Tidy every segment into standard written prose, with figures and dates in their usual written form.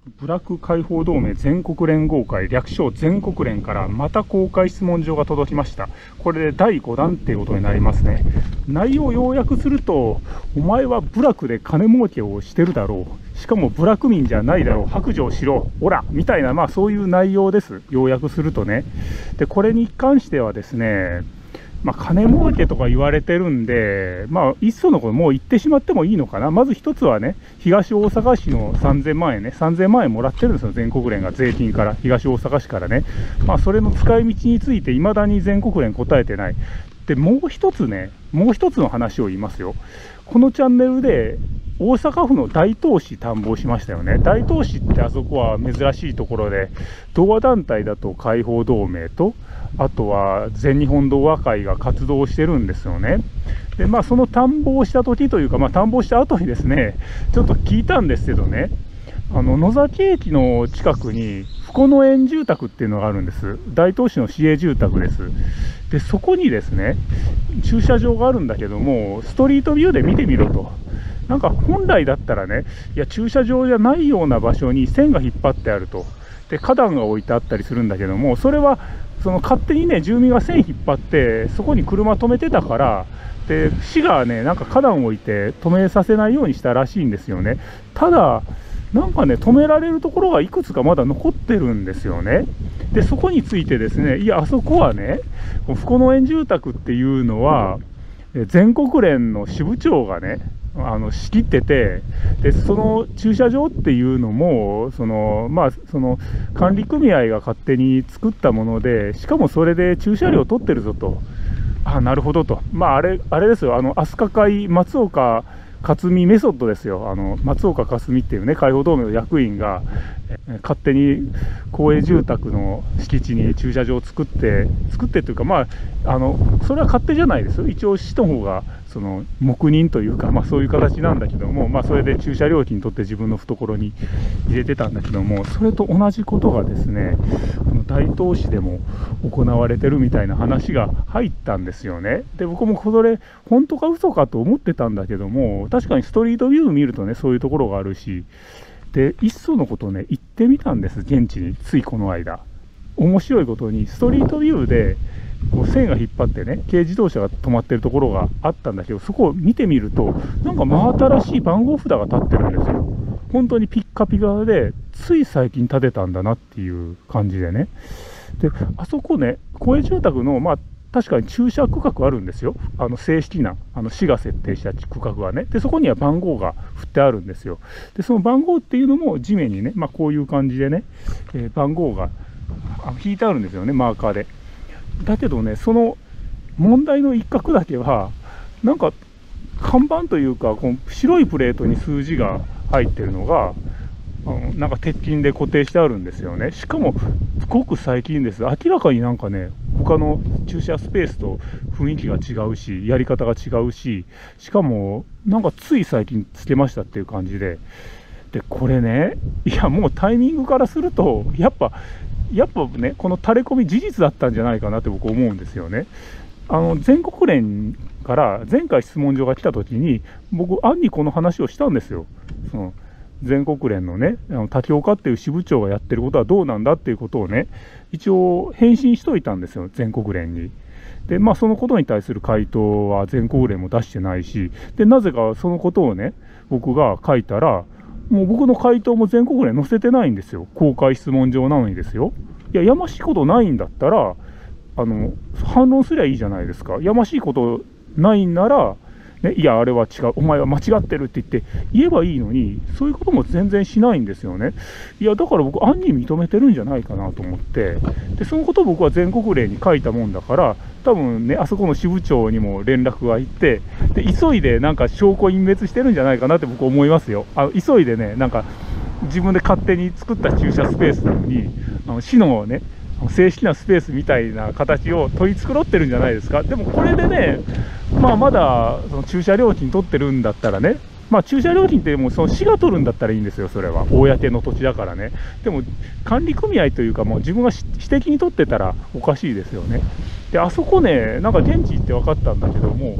部落解放同盟全国連合会略称全国連からまた公開質問状が届きました。これで第5弾っていうことになりますね。内容を要約すると、お前は部落で金儲けをしてるだろう。しかも部落民じゃないだろう。白状しろ。オラみたいな、そういう内容です。要約するとね。で、これに関してはですね、金儲けとか言われてるんで、いっそのこともう言ってしまってもいいのかな。まず一つはね、東大阪市の3000万円ね、3000万円もらってるんですよ、全国連が税金から、東大阪市からね。それの使い道について、未だに全国連答えてない。で、もう一つの話を言いますよ。このチャンネルで、大阪府の大東市探訪しましたよね。大東市ってあそこは珍しいところで、同和団体だと解放同盟と、あとは全日本同和会が活動してるんですよね。で、その探訪した時というか、探訪した後にですね、ちょっと聞いたんですけどね、野崎駅の近くに、福野園住宅っていうのがあるんです。大東市の市営住宅です。で、そこにですね、駐車場があるんだけども、ストリートビューで見てみろと。なんか本来だったらね、いや、駐車場じゃないような場所に線が引っ張ってあると。で、花壇が置いてあったりするんだけども、それは、勝手にね、住民が線引っ張って、そこに車止めてたから、で、市がね、なんか花壇を置いて止めさせないようにしたらしいんですよね。ただ、なんかね、止められるところがいくつかまだ残ってるんですよね。で、そこについてですね、いや、あそこはね、福野園住宅っていうのは、全国連の支部長がね、仕切ってて、で、その駐車場っていうのも、管理組合が勝手に作ったもので、しかもそれで駐車料取ってるぞと。なるほどと。あれですよ、飛鳥会松岡克美メソッドですよ。松岡克美っていうね、解放同盟の役員が、勝手に公営住宅の敷地に駐車場を作ってというか、それは勝手じゃないですよ。一応市の方が、黙認というか、そういう形なんだけども、それで駐車料金取って自分の懐に入れてたんだけども、それと同じことがですね、大東市でも行われてるみたいな話が入ったんですよね。で、僕もそれ、本当か嘘かと思ってたんだけども、確かにストリートビュー見るとね、そういうところがあるし、で、いっそのことね、行ってみたんです、現地に、ついこの間。面白いことに、ストリートビューで、こう線が引っ張ってね、軽自動車が止まってるところがあったんだけど、そこを見てみると、なんか真新しい番号札が立ってるんですよ。本当にピッカピカで、つい最近建てたんだなっていう感じでね。で、あそこね、公営住宅の、確かに駐車区画あるんですよ。正式な、市が設定した区画はね。で、そこには番号が振ってあるんですよ。で、その番号っていうのも地面にね、こういう感じでね、番号が引いてあるんですよね、マーカーで。だけどね、その問題の一角だけは、なんか、看板というか、この白いプレートに数字が入ってるのが、なんか鉄筋で固定してあるんですよね。しかも、ごく最近です。明らかになんかね、他の駐車スペースと雰囲気が違うし、やり方が違うし、しかも、なんかつい最近つけましたっていう感じで、で、これね、いや、もうタイミングからすると、やっぱね、この垂れ込み事実だったんじゃないかなって僕思うんですよね。全国連から前回質問状が来た時に、僕、暗にこの話をしたんですよ。全国連のね、滝岡っていう支部長がやってることはどうなんだっていうことをね、一応返信しといたんですよ、全国連に。で、そのことに対する回答は全国連も出してないし、で、なぜかそのことをね、僕が書いたら、もう僕の回答も全国連載せてないんですよ。公開質問状なのにですよ。いや、やましいことないんだったら、反論すりゃいいじゃないですか。やましいことないんなら、ね、いや、あれは違う、お前は間違ってるって言えばいいのに、そういうことも全然しないんですよね。いや、だから僕、暗に認めてるんじゃないかなと思って、で、そのことを僕は全国連に書いたもんだから、多分ね、あそこの支部長にも連絡が行って、で、急いでなんか証拠隠滅してるんじゃないかなって僕思いますよ。急いでね、なんか、自分で勝手に作った駐車スペースなのに、市のね、正式なスペースみたいな形を取り繕ってるんじゃないですか。でもこれでね、まだその駐車料金取ってるんだったらね、駐車料金ってもうその市が取るんだったらいいんですよ、それは。公の土地だからね。でも管理組合というか、もう自分が私的に取ってたらおかしいですよね。で、あそこね、なんか現地行って分かったんだけども、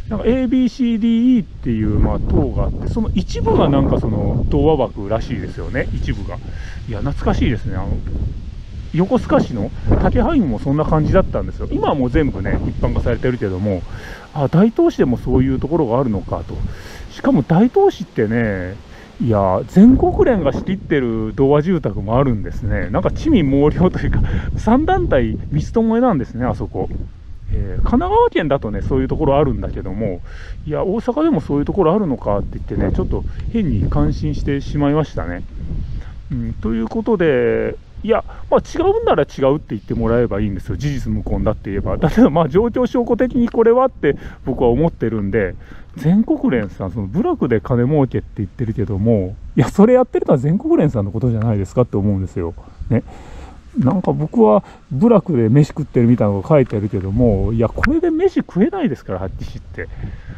なんか ABCDE っていう、塔があって、その一部がなんかその童話枠らしいですよね、一部が。いや、懐かしいですね。横須賀市の竹ハイムもそんな感じだったんですよ。今はもう全部ね、一般化されてるけども、大東市でもそういうところがあるのかと。しかも大東市ってね、いや、全国連が仕切ってる童話住宅もあるんですね。なんか地味猛量というか、3団体三つともえなんですね、あそこ。神奈川県だとね、そういうところあるんだけども、いや、大阪でもそういうところあるのかって言ってね、ちょっと変に感心してしまいましたね。ということで、いや、違うんなら違うって言ってもらえばいいんですよ、事実無根だって言えば。だけど、状況証拠的にこれはって僕は思ってるんで、全国連さん、その部落で金儲けって言ってるけども、いや、それやってるのは全国連さんのことじゃないですかって思うんですよ。ね。なんか僕は部落で飯食ってるみたいなのが書いてあるけども、いや、これで飯食えないですから、発揮って。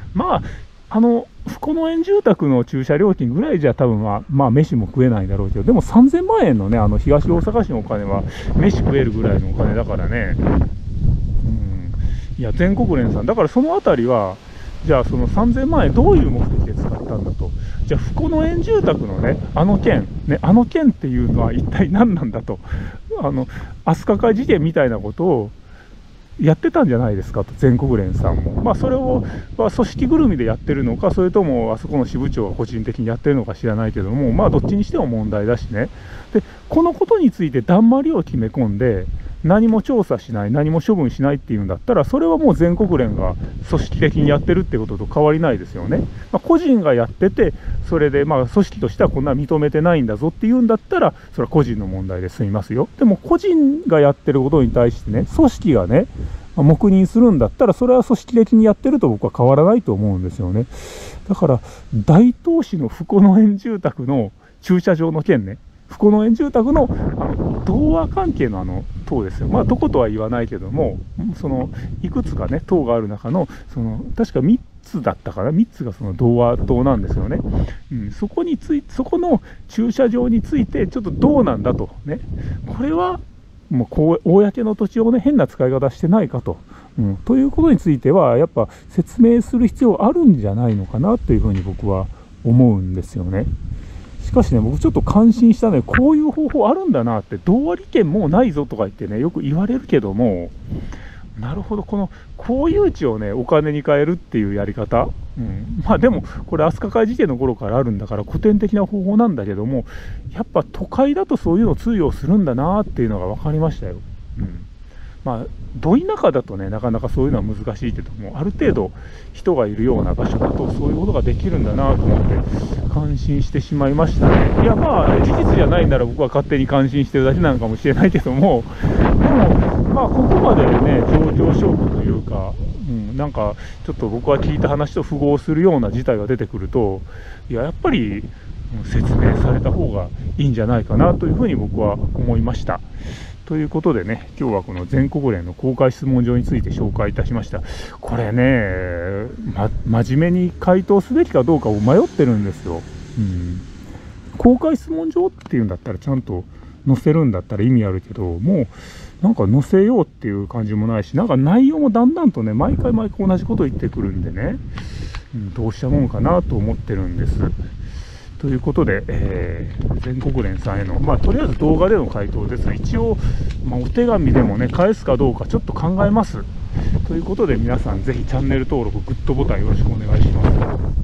不こ園住宅の駐車料金ぐらいじゃ多分飯も食えないだろうけど、でも3000万円のね、東大阪市のお金は飯食えるぐらいのお金だからね。いや、全国連さん。だからそのあたりは、じゃあその3000万円どういう目的で使ったんだと。じゃあ、不こ園住宅のね、あの件っていうのは一体何なんだと。飛鳥会事件みたいなことをやってたんじゃないですかと、全国連さんも。それを、組織ぐるみでやってるのか、それともあそこの支部長が個人的にやってるのか知らないけども、どっちにしても問題だしね。で、このことについてだんまりを決め込んで、何も調査しない、何も処分しないっていうんだったら、それはもう全国連が組織的にやってるってことと変わりないですよね。個人がやってて、それで組織としてはこんな認めてないんだぞっていうんだったら、それは個人の問題で済みますよ。でも個人がやってることに対してね、組織がね、黙認するんだったら、それは組織的にやってると僕は変わらないと思うんですよね。だから、大東市の不こ園住宅の駐車場の件ね、不こ園住宅の童話関係の塔ですよ。どことは言わないけども、いくつかね、塔がある中の、確か3つだったかな、3つがその童話塔なんですよね。そこの駐車場について、ちょっとどうなんだと。ね。これは、もう公の土地をね、変な使い方してないかと。ということについては、やっぱ説明する必要あるんじゃないのかなというふうに僕は思うんですよね。しかしね、僕ちょっと感心したね、こういう方法あるんだなって、童話利権もうないぞとか言ってね、よく言われるけども、なるほど、この公有地をね、お金に変えるっていうやり方、でも、これ、飛鳥会事件の頃からあるんだから、古典的な方法なんだけども、やっぱ都会だとそういうのを通用するんだなっていうのが分かりましたよ。ど田舎だとね、なかなかそういうのは難しいけども、ある程度人がいるような場所だと、そういうことができるんだなと思って、感心してしまいましたね。いや、事実じゃないなら僕は勝手に感心してるだけなのかもしれないけども、でも、ここまでね、上場証拠というか、なんか、ちょっと僕は聞いた話と符合するような事態が出てくると、いや、やっぱり説明された方がいいんじゃないかなというふうに僕は思いました。ということでね、今日はこの全国連の公開質問状について紹介いたしました。これね、真面目に回答すべきかどうかを迷ってるんですよ。公開質問状っていうんだったらちゃんと載せるんだったら意味あるけど、もうなんか載せようっていう感じもないし、なんか内容もだんだんとね、毎回同じこと言ってくるんでね、どうしたもんかなと思ってるんです。ということで、全国連さんへの、とりあえず動画での回答です。一応、お手紙でもね、返すかどうかちょっと考えます。ということで、皆さんぜひチャンネル登録、グッドボタンよろしくお願いします。